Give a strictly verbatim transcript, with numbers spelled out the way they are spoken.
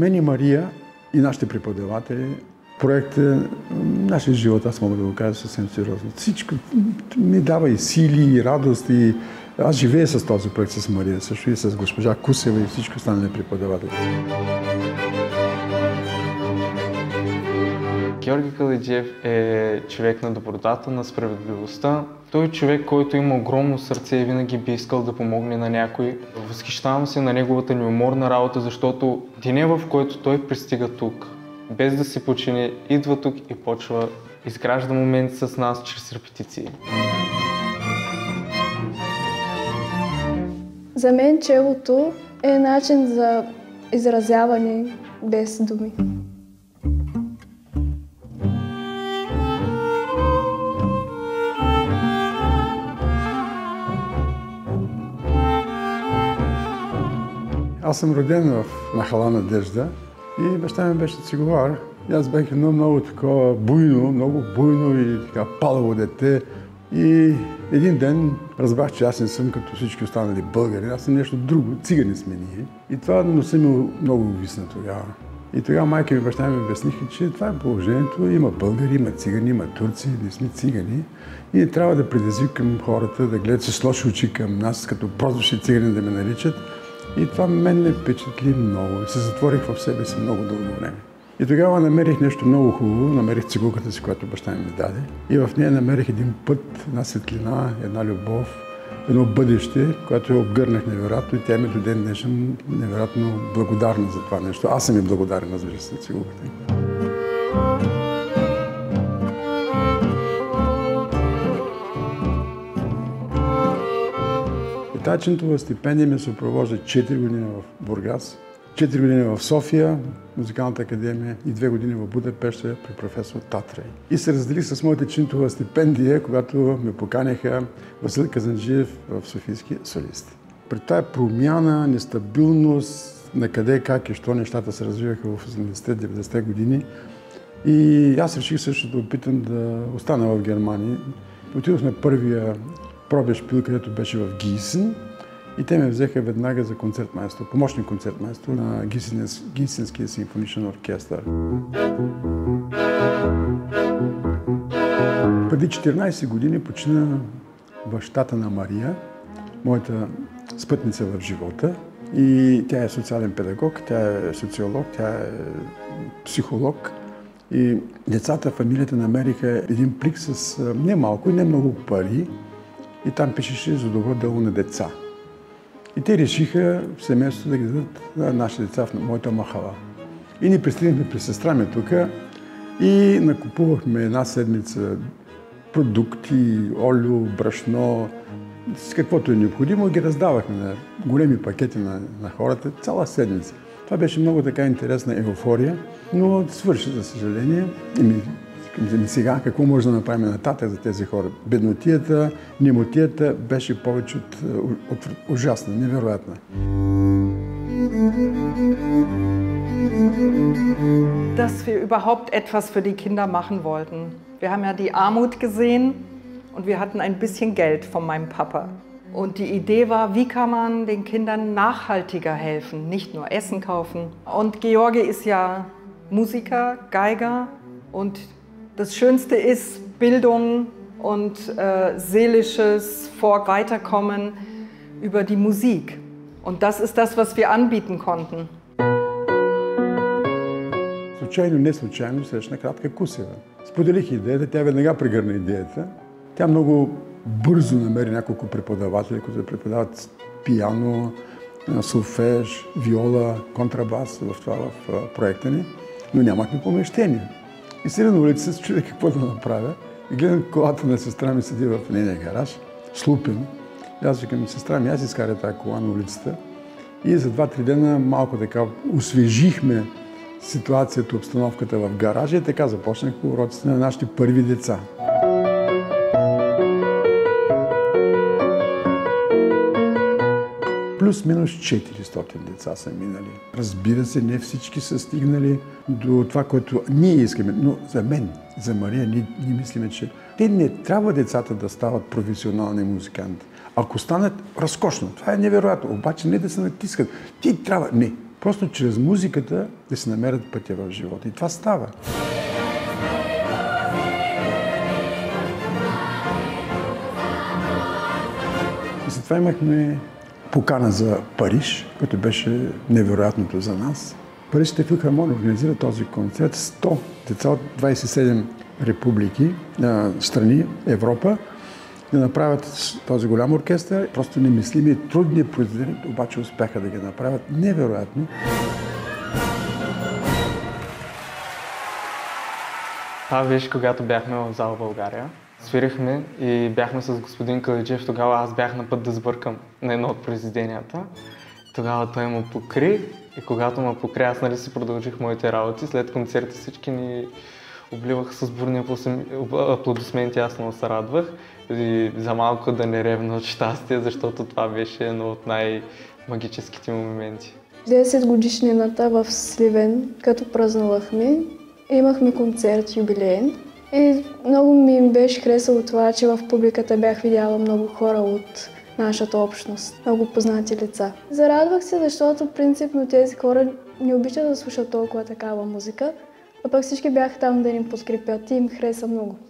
мен и Мария, и нашите преподаватели, проектът е нашия живот, аз мога да го кажа съвсем сериозно. Всичко ми дава и сили, и радост, и аз живея с този проект с Мария, също и с госпожа Кусева и всички останали преподаватели. Георги Калайджиев е човек на добротата, на справедливостта. Той е човек, който има огромно сърце и винаги би искал да помогне на някой. Възхищавам се на неговата неуморна работа, защото деня, в който той пристига тук, без да се почини, идва тук и почва, изгражда момент с нас чрез репетиции. За мен челото е начин за изразяване без думи. Аз съм роден в Махала Надежда и баща ми беше цигулар. И аз бях едно много такова буйно, много буйно и така палаво дете. И един ден разбрах, че аз не съм като всички останали българи, аз съм нещо друго, цигани сме ние. И това носа ми много увисна тогава. И тогава майка ми и баща ми обясниха, че това е положението, има българи, има цигани, има турци, ние сме цигани. И не трябва да предизвикам хората да гледат с лоши очи към нас, като прозвищи цигани да ме наричат. И това мен ме впечатли много. И се затворих в себе си много дълго време. И тогава намерих нещо много хубаво, намерих цигулката си, която баща ми даде. И в нея намерих един път, една светлина, една любов, едно бъдеще, което я обгърнах невероятно и тя ми до ден днешен невероятно благодарна за това нещо. Аз съм и благодарен, разбира се, за цигулката. И тази Чинтова стипендия ме съпровожда четири години в Бургас, четири години в София, Музикалната академия и две години в Будапеща при професор Татрай. И се разделих с моята Чинтова стипендия, когато ме поканяха Васил Казанджиев в Софийския солист. При тази промяна, нестабилност, на къде, как и що нещата се развиваха в осемдесетте-деветдесетте години. И аз реших също да опитам да остана в Германия. Отидохме първия пробешпил, където беше в Гийсен. И те ме взеха веднага за концертмайстор, помощник концертмайстор на Гийсенския симфоничен оркестър. Преди четиринайсет години почина бащата на Мария, моята спътница в живота. И тя е социален педагог, тя е социолог, тя е психолог. И децата, фамилията намериха един плик с не малко и не много пари. И там пишеше за добро дело на деца. И те решиха в семейството да ги дадат на нашите деца в моята махала. И ни пристигнахме при сестра ми тук и накупувахме една седмица продукти, олио, брашно, с каквото е необходимо и ги раздавахме на големи пакети на, на хората цяла седмица. Това беше много така интересна еуфория, но свърши, за съжаление. И ми, сега какво може да направим нататък за тези хора? Беднотията, немотията беше повече от, от, от ужасна, невероятна. Dass wir überhaupt etwas für die Kinder machen wollten. Wir haben ja die Armut gesehen und wir hatten ein bisschen Geld von meinem Papa. Und die Idee war, wie kann man den Kindern nachhaltiger helfen, nicht nur Essen kaufen. Und Georgi ist ja Musiker, Geiger und das Schönste ist Bildung und äh, seelisches Vor-Weiterkommen über die Musik. Und das ist das, was wir anbieten konnten. Случайно, не случайно срещна Кратка Кусева. Споделих идеята, тя веднага прегърна идеята. Тя много бързо намери няколко преподаватели, които преподават пиано, солфеж, виола, контрабас в това в проекта ни, но нямахме помещение. И седя на улица се чудя какво да направя и гледам колата на сестра ми седи в нейния гараж, слупен. И аз викам, сестра ми, аз изкаря тази кола на улицата. И за два-три дена малко така освежихме ситуацията, обстановката в гаража и така започнах уроците на нашите първи деца. Плюс-минус четиристотин деца са минали. Разбира се, не всички са стигнали до това, което ние искаме. Но за мен, за Мария, ние, ние мислиме, че те не трябва децата да стават професионални музиканти. Ако станат, разкошно. Това е невероятно. Обаче не да се натискат. Ти трябва. Не. Просто чрез музиката да се намерят пътя в живота. И това става. И след това имахме покана за Париж, което беше невероятното за нас. Парижската филхармония организира този концерт. сто деца от двадесет и седем републики, страни, Европа, да направят този голям оркестър. Просто немислими, трудни произведения, обаче успяха да ги направят невероятно. Това беше когато бяхме в зал България. Свирихме и бяхме с господин Калайджиев. Тогава аз бях на път да сбъркам на едно от произведенията. Тогава той му покри и когато ме покри, аз нали си продължих моите работи. След концерта всички ни обливаха с бурни аплодисменти, аз много се радвах. И за малко да не ревна от щастие, защото това беше едно от най-магическите моменти. десет годишнината в Сливен, като празнувахме, имахме концерт юбилеен. И много ми беше харесало това, че в публиката бях видяла много хора от нашата общност, много познати лица. Зарадвах се, защото принципно тези хора не обичат да слушат толкова такава музика, а пък всички бяха там да ни подкрепят и им хареса много.